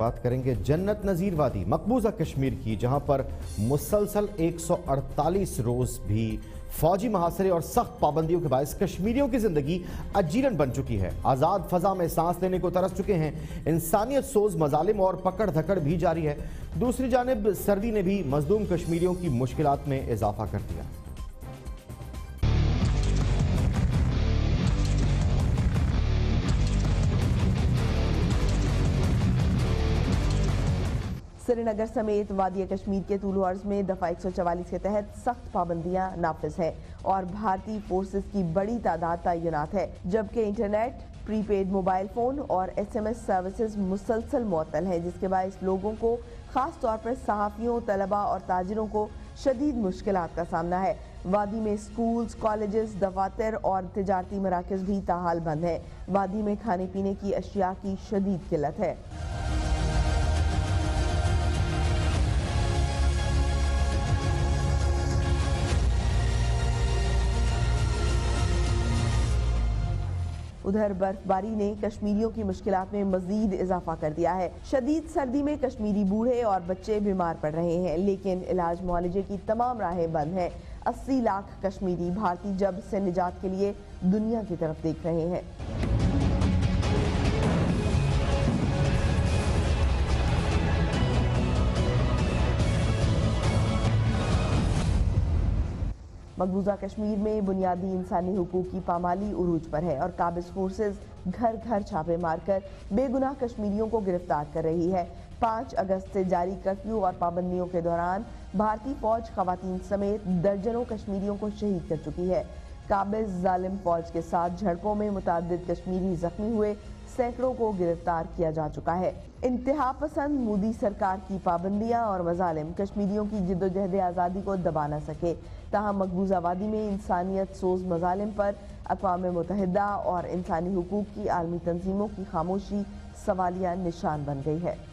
बात करेंगे जन्नत नज़ीर वादी मकबूजा कश्मीर की, जहां पर मुसलसल 148 रोज भी फौजी मुहासरे और सख्त पाबंदियों के बायस कश्मीरियों की जिंदगी अजीरन बन चुकी है। आज़ाद फजा में सांस लेने को तरस चुके हैं। इंसानियत सोज मजालिम और पकड़ धकड़ भी जारी है। दूसरी जानिब सर्दी ने भी मजलूम कश्मीरियों की मुश्किलात में इजाफा कर दिया। श्रीनगर समेत वादिया कश्मीर के तूल अर्ज में दफा 144 के तहत सख्त पाबंदियां नाफिज हैं और भारतीय फोर्सेस की बड़ी तादाद तैनात है, जबकि इंटरनेट, प्रीपेड मोबाइल फोन और SMS सर्विसेज मुसलसल मुअत्तल हैं, जिसके बायस लोगों को खास तौर पर सहाफियों, तलबा और ताजिरों को शदीद मुश्किलात का सामना है। वादी में स्कूल्स, कॉलेजेस, दफातर और तिजारती मराकज भी ताहाल बंद हैं। वादी में खाने पीने की अशिया की शदीद किल्लत है। उधर बर्फबारी ने कश्मीरियों की मुश्किलात में मजीद इजाफा कर दिया है। शदीद सर्दी में कश्मीरी बूढ़े और बच्चे बीमार पड़ रहे हैं, लेकिन इलाज मुआलजे की तमाम राहें बंद हैं। 80 लाख कश्मीरी भारतीय जब से निजात के लिए दुनिया की तरफ देख रहे हैं। मकबूजा कश्मीर में बुनियादी इंसानी हुकूक की पामाली उरूज पर है और काबिज फोर्सेज घर घर छापे मारकर बेगुनाह कश्मीरियों को गिरफ्तार कर रही है। 5 अगस्त से जारी कर्फ्यू और पाबंदियों के दौरान भारतीय फौज खवातीन समेत दर्जनों कश्मीरियों को शहीद कर चुकी है। काबिज जालिम फौज के साथ झड़पों में मुतादिद कश्मीरी जख्मी हुए, सैकड़ों को गिरफ्तार किया जा चुका है। इंतहा पसंद मोदी सरकार की पाबंदियां और मजालिम कश्मीरियों की जिद्दोजहद आज़ादी को दबा न सके। तहाँ मकबूजा वादी में इंसानियत सोज मजालिम पर अक़वाम मुत्तहिदा और इंसानी हुकूक की आलमी तंजीमों की खामोशी सवालिया निशान बन गई है।